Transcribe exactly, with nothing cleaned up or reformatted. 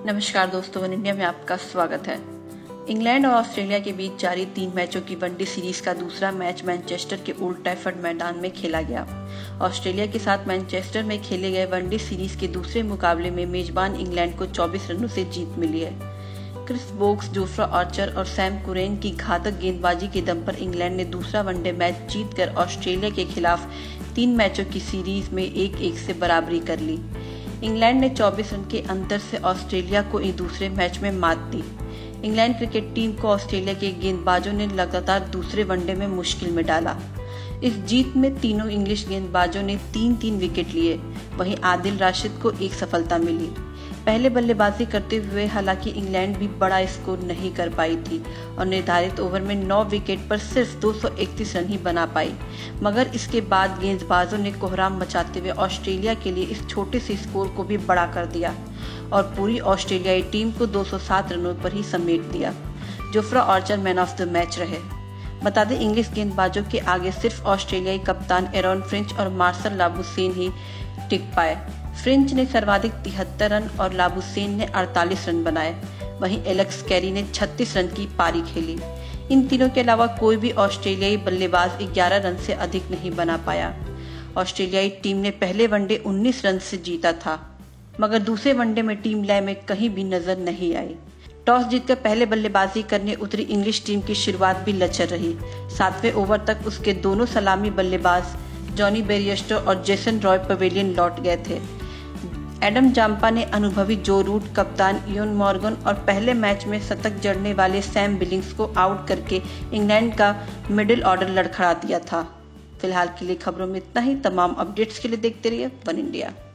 नमस्कार दोस्तों, one India में आपका स्वागत है। इंग्लैंड और ऑस्ट्रेलिया के बीच जारी तीन मैचों की वनडे सीरीज का दूसरा मैच मैनचेस्टर के ओल्ड ट्रैफर्ड मैदान में खेला गया। ऑस्ट्रेलिया के साथ मैनचेस्टर में खेले गए वनडे सीरीज के दूसरे मुकाबले में मेजबान इंग्लैंड को चौबीस रनों से जीत मिली है। क्रिस वोक्स, जोफ्रा आर्चर और सैम कुरैन की घातक गेंदबाजी के दम पर इंग्लैंड ने दूसरा वनडे मैच जीतकर ऑस्ट्रेलिया के खिलाफ तीन मैचों की सीरीज में एक एक से बराबरी कर ली। इंग्लैंड ने चौबीस रन के अंतर से ऑस्ट्रेलिया को इस दूसरे मैच में मात दी। इंग्लैंड क्रिकेट टीम को ऑस्ट्रेलिया के गेंदबाजों ने लगातार दूसरे वनडे में मुश्किल में डाला। इस जीत में तीनों इंग्लिश गेंदबाजों ने तीन तीन विकेट लिए। वहीं आदिल राशिद को एक सफलता मिली। पहले बल्लेबाजी करते हुए हालांकि इंग्लैंड भी बड़ा स्कोर नहीं कर पाई थी और निर्धारित ओवर में नौ विकेट पर सिर्फ दो सौ इकतीस रन ही बना पाई, मगर इसके बाद गेंदबाजों ने कोहराम मचाते हुए ऑस्ट्रेलिया के लिए इस छोटे से स्कोर को भी बड़ा कर दिया और पूरी ऑस्ट्रेलियाई टीम को दो सौ सात रनों पर ही समेट दिया। Jofra Archer man of the match रहे। बता दें, इंग्लिश गेंदबाजों के आगे सिर्फ ऑस्ट्रेलियाई कप्तान एरॉन फिंच और मार्शल लाबुशेन ही टिक पाए। फिंच ने सर्वाधिक तिहत्तर रन और लाबुशेन ने अड़तालीस रन बनाए। वहीं एलेक्स कैरी ने छत्तीस रन की पारी खेली। इन तीनों के अलावा कोई भी ऑस्ट्रेलियाई बल्लेबाज ग्यारह रन से अधिक नहीं बना पाया। ऑस्ट्रेलियाई टीम ने पहले वनडे उन्नीस रन से जीता था, मगर दूसरे वनडे में टीम लय में कहीं भी नजर नहीं आई। टॉस जीतकर पहले बल्लेबाजी करने उतरी इंग्लिश टीम की शुरुआत भी लचर रही। सातवें ओवर तक उसके दोनों सलामी बल्लेबाज जॉनी बेयरस्टो और जेसन रॉय पवेलियन लौट गए थे। एडम जाम्पा ने अनुभवी जो रूट, कप्तान इयोन मॉर्गन और पहले मैच में शतक जड़ने वाले सैम बिलिंग्स को आउट करके इंग्लैंड का मिडिल ऑर्डर लड़खड़ा दिया था। फिलहाल के लिए खबरों में इतना ही। तमाम अपडेट्स के लिए देखते रहिए वन इंडिया।